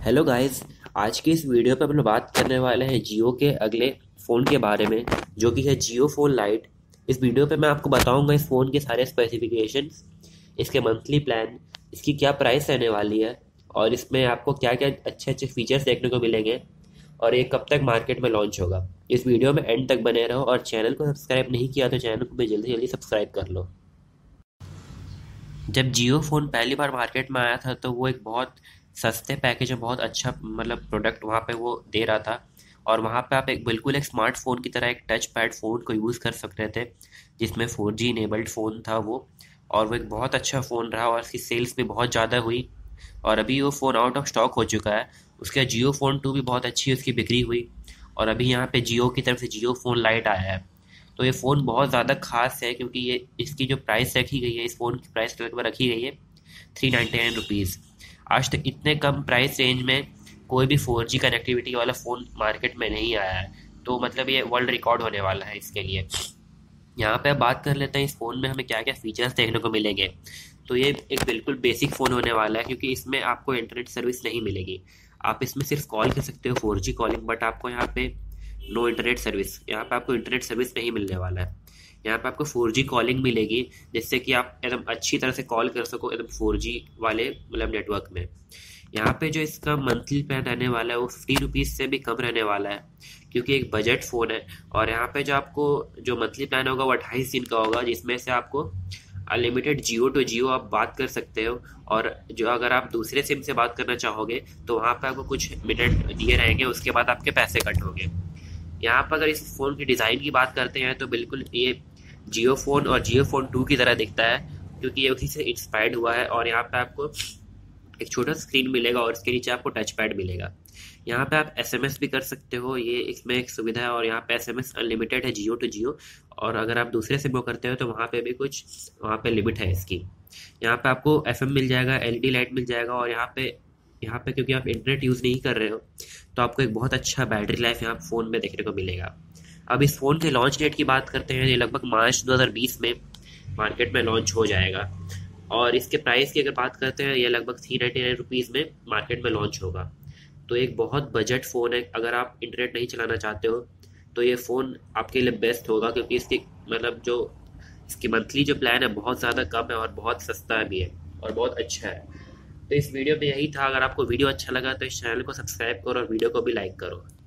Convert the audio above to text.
Hello guys. आज की इस वीडियो पे हम लोग बात करने वाले हैं जियो के अगले फ़ोन के बारे में, जो कि है जियो फ़ोन लाइट। इस वीडियो पे मैं आपको बताऊंगा इस फ़ोन के सारे स्पेसिफिकेशंस, इसके मंथली प्लान, इसकी क्या प्राइस रहने वाली है और इसमें आपको क्या क्या अच्छे अच्छे फीचर्स देखने को मिलेंगे और ये कब तक मार्केट में लॉन्च होगा। इस वीडियो में एंड तक बने रहो और चैनल को सब्सक्राइब नहीं किया तो चैनल को भी जल्दी जल्दी सब्सक्राइब कर लो। जब जियो फ़ोन पहली बार मार्केट में आया था तो वो एक बहुत सस्ते पैकेज में बहुत अच्छा प्रोडक्ट वहाँ पे वो दे रहा था। और वहाँ पे आप एक बिल्कुल एक स्मार्टफोन की तरह एक टच पैड फ़ोन को यूज़ कर सकते थे, जिसमें 4G इनेबल्ड फ़ोन था वो। और वो एक बहुत अच्छा फ़ोन रहा और इसकी सेल्स भी बहुत ज़्यादा हुई और अभी वो फ़ोन आउट ऑफ स्टॉक हो चुका है। उसके जियो फ़ोन 2 भी बहुत अच्छी उसकी बिक्री हुई और अभी यहाँ पे जियो की तरफ से जियो फ़ोन लाइट आया है। तो ये फ़ोन बहुत ज़्यादा खास है क्योंकि ये इसकी जो प्राइस रखी गई है, इस फ़ोन की प्राइस लगभग रखी गई है 399 रुपीज़। आज तक इतने कम प्राइस रेंज में कोई भी 4G कनेक्टिविटी वाला फ़ोन मार्केट में नहीं आया है। तो मतलब ये वर्ल्ड रिकॉर्ड होने वाला है इसके लिए। यहाँ पे अब बात कर लेते हैं इस फ़ोन में हमें क्या क्या फीचर्स देखने को मिलेंगे। तो ये एक बिल्कुल बेसिक फ़ोन होने वाला है क्योंकि इसमें आपको इंटरनेट सर्विस नहीं मिलेगी। आप इसमें सिर्फ कॉल कर सकते हो 4G कॉलिंग, बट आपको यहाँ पे नो इंटरनेट सर्विस, यहाँ पे आपको इंटरनेट सर्विस नहीं मिलने वाला है। यहाँ पे आपको 4G कॉलिंग मिलेगी, जिससे कि आप एकदम अच्छी तरह से कॉल कर सको एकदम 4G वाले मतलब नेटवर्क में। यहाँ पे जो इसका मंथली प्लान रहने वाला है वो 50 रुपीज़ से भी कम रहने वाला है क्योंकि एक बजट फ़ोन है। और यहाँ पे जो आपको जो मंथली प्लान होगा वो 28 दिन का होगा, जिसमें से आपको अनलिमिटेड जियो टू जियो आप बात कर सकते हो। और जो अगर आप दूसरे सिम से बात करना चाहोगे तो वहाँ पे आपको कुछ मिनट दिए रहेंगे, उसके बाद आपके पैसे कट होंगे। यहाँ पर अगर इस फ़ोन की डिज़ाइन की बात करते हैं तो बिल्कुल ये जियो फ़ोन और जियो फ़ोन 2 की तरह दिखता है क्योंकि ये उसी से इंस्पायर्ड हुआ है। और यहाँ पे आपको एक छोटा स्क्रीन मिलेगा और इसके नीचे आपको टच पैड मिलेगा। यहाँ पे आप एसएमएस भी कर सकते हो, ये इसमें एक सुविधा है। और यहाँ पे एसएमएस अनलिमिटेड है जियो टू जियो। और अगर आप दूसरे सिम को करते हो तो वहाँ पे भी कुछ वहाँ पे लिमिट है इसकी। यहाँ पे आपको एफएम मिल जाएगा, एलईडी लाइट मिल जाएगा। और यहाँ पे क्योंकि आप इंटरनेट यूज़ नहीं कर रहे हो तो आपको एक बहुत अच्छा बैटरी लाइफ यहाँ फ़ोन में देखने को मिलेगा। अब इस फ़ोन के लॉन्च डेट की बात करते हैं, ये लगभग मार्च 2020 में मार्केट में लॉन्च हो जाएगा। और इसके प्राइस की अगर बात करते हैं, ये लगभग 399 रुपीज़ में मार्केट में लॉन्च होगा। तो एक बहुत बजट फ़ोन है, अगर आप इंटरनेट नहीं चलाना चाहते हो तो ये फ़ोन आपके लिए बेस्ट होगा क्योंकि इसकी मतलब जो इसकी मंथली जो प्लान है बहुत ज़्यादा कम है और बहुत सस्ता भी है और बहुत अच्छा है। तो इस वीडियो में यही था। अगर आपको वीडियो अच्छा लगा तो इस चैनल को सब्सक्राइब करो और वीडियो को भी लाइक करो।